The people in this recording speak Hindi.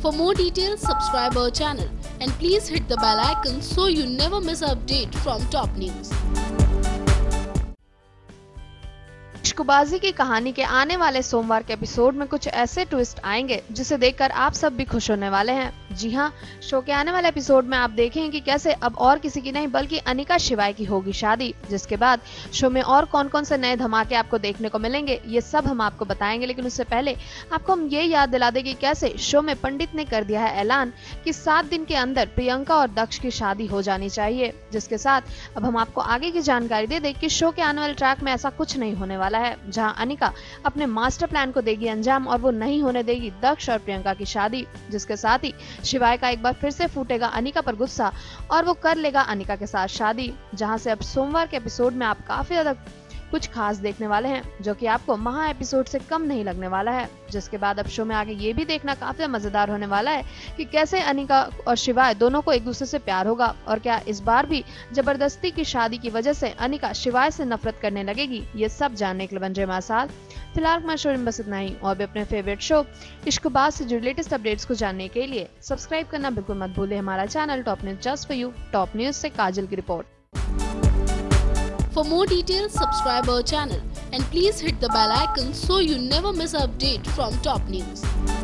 For more details, subscribe our channel and please hit the bell icon so you never miss an update from top news. Issaqbaazi की कहानी के आने वाले सोमवार के एपिसोड में कुछ ऐसे ट्विस्ट आएंगे जिसे देखकर आप सब भी खुश होने वाले हैं। जी हाँ, शो के आने वाले एपिसोड में आप देखेंगे कि कैसे अब और किसी की नहीं बल्कि अनिका शिवाय की होगी शादी, जिसके बाद शो में और कौन कौन से नए धमाके आपको देखने को मिलेंगे ये सब हम आपको बताएंगे। लेकिन उससे पहले आपको हम ये याद दिला दें कि कैसे शो में पंडित ने कर दिया है ऐलान कि 7 दिन के अंदर प्रियंका और दक्ष की शादी हो जानी चाहिए। जिसके साथ अब हम आपको आगे की जानकारी दे दें कि शो के आने वाले ट्रैक में ऐसा कुछ नहीं होने वाला है, जहां अनिका अपने मास्टर प्लान को देगी अंजाम और वो नहीं होने देगी दक्ष और प्रियंका की शादी। जिसके साथ ही शिवाय का एक बार फिर से फूटेगा अनिका पर गुस्सा और वो कर लेगा अनिका के साथ शादी, जहां से अब सोमवार के एपिसोड में आप काफी ज्यादा कुछ खास देखने वाले हैं जो कि आपको महा एपिसोड से कम नहीं लगने वाला है। जिसके बाद अब शो में आगे ये भी देखना काफी मजेदार होने वाला है कि कैसे अनिका और शिवाय दोनों को एक दूसरे से प्यार होगा और क्या इस बार भी जबरदस्ती की शादी की वजह से अनिका शिवाय से नफरत करने लगेगी। ये सब जानने के लिए बन जाए हमारे साथ। फिलहाल हमारे शो में बस इतना ही, और भी अपने फेवरेट शो इश्कबाज से जुड़े लेटेस्ट अपडेट्स को जानने के लिए सब्सक्राइब करना बिल्कुल मत भूलें हमारा channel Top News just for you. Top News से काजल की रिपोर्ट। For more details, subscribe our channel and please hit the bell icon so you never miss an update from top news.